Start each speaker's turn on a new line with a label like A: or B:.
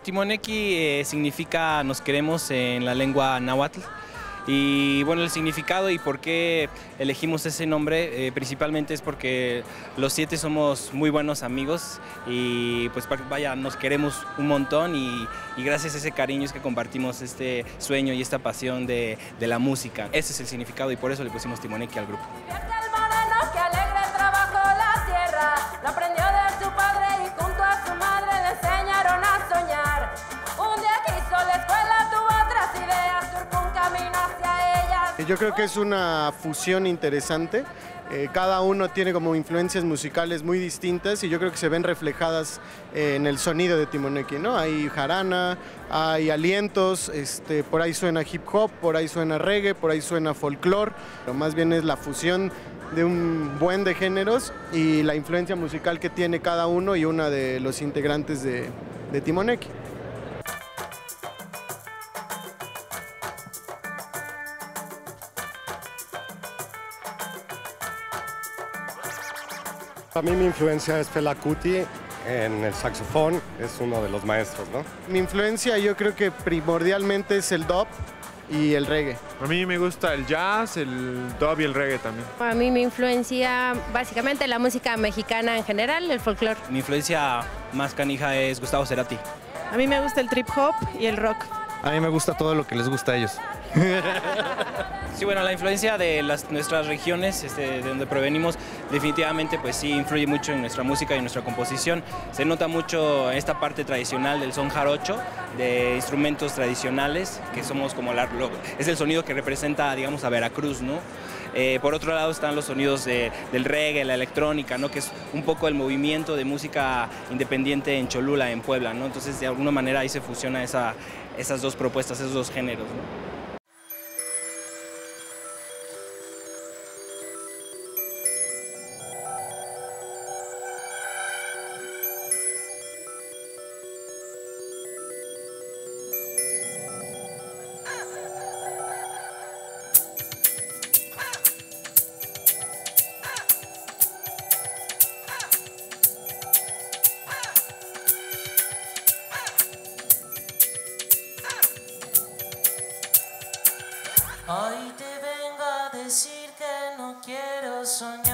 A: Timoneki significa nos queremos en la lengua náhuatl. Y bueno, el significado y por qué elegimos ese nombre principalmente es porque los 7 somos muy buenos amigos y pues vaya, nos queremos un montón y gracias a ese cariño es que compartimos este sueño y esta pasión de la música. Ese es el significado y por eso le pusimos Timoneki al grupo.
B: Yo creo que es una fusión interesante. Cada uno tiene como influencias musicales muy distintas y yo creo que se ven reflejadas en el sonido de Timoneki, ¿no? Hay jarana, hay alientos, por ahí suena hip hop, por ahí suena reggae, por ahí suena folclore, pero más bien es la fusión de un buen de géneros y la influencia musical que tiene cada uno y una de los integrantes de Timoneki.
C: A mí mi influencia es Fela Kuti en el saxofón, es uno de los maestros, ¿no?
B: Mi influencia yo creo que primordialmente es el dub y el reggae.
D: A mí me gusta el jazz, el dub y el reggae también.
E: A mí me influencia básicamente la música mexicana en general, el folclore.
A: Mi influencia más canija es Gustavo Cerati.
F: A mí me gusta el trip hop y el rock.
G: A mí me gusta todo lo que les gusta a ellos.
A: Sí, bueno, la influencia de nuestras regiones, de donde provenimos, definitivamente pues sí influye mucho en nuestra música y en nuestra composición. Se nota mucho esta parte tradicional del son jarocho, de instrumentos tradicionales, que somos como es el sonido que representa, digamos, a Veracruz, ¿no? Por otro lado están los sonidos del reggae, la electrónica, ¿no? Que es un poco el movimiento de música independiente en Cholula, en Puebla, ¿no? Entonces, de alguna manera ahí se fusiona esas dos propuestas, esos dos géneros, ¿no?
H: Hoy te vengo a decir que no quiero soñar.